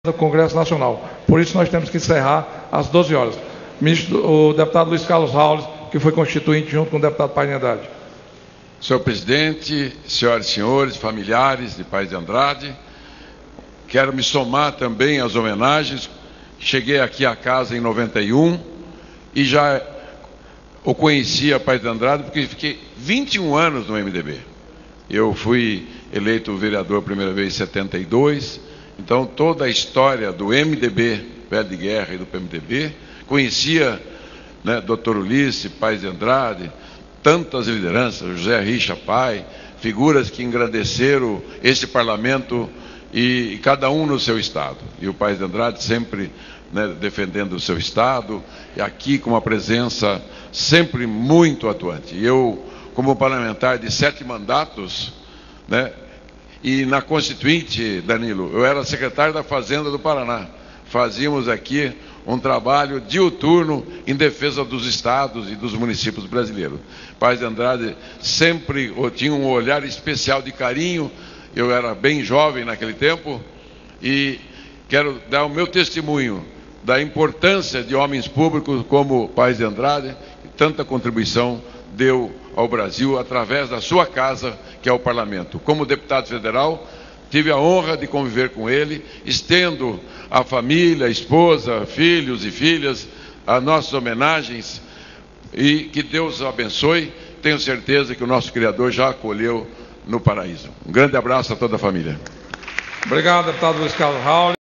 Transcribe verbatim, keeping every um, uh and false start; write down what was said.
do Congresso Nacional. Por isso nós temos que encerrar às doze horas. Ministro, o deputado Luiz Carlos Raules, que foi constituinte junto com o deputado Paz de Andrade. Senhor presidente, senhoras e senhores, familiares de Paz de Andrade, quero me somar também às homenagens. Cheguei aqui à casa em noventa e um e já o conhecia Paz de Andrade porque fiquei vinte e um anos no M D B. Eu fui eleito vereador a primeira vez em setenta e dois, então toda a história do M D B, Velho de Guerra e do P M D B, conhecia, né, doutor Ulisses, Paz de Andrade, tantas lideranças, José Richa Pai, figuras que engrandeceram esse parlamento e, e cada um no seu estado. E o Paz de Andrade sempre, né, defendendo o seu estado, e aqui com uma presença sempre muito atuante. E eu, como parlamentar de sete mandatos, né, e na Constituinte, Danilo, eu era secretário da Fazenda do Paraná. Fazíamos aqui um trabalho diuturno em defesa dos estados e dos municípios brasileiros. Paz de Andrade sempre tinha um olhar especial de carinho. Eu era bem jovem naquele tempo e quero dar o meu testemunho da importância de homens públicos como Paz de Andrade, que tanta contribuição deu ao Brasil através da sua casa, que é o Parlamento. Como deputado federal, tive a honra de conviver com ele, estendo à família, esposa, filhos e filhas, as nossas homenagens, e que Deus abençoe. Tenho certeza que o nosso Criador já acolheu no paraíso. Um grande abraço a toda a família. Obrigado, deputado Luiz Carlos Raules.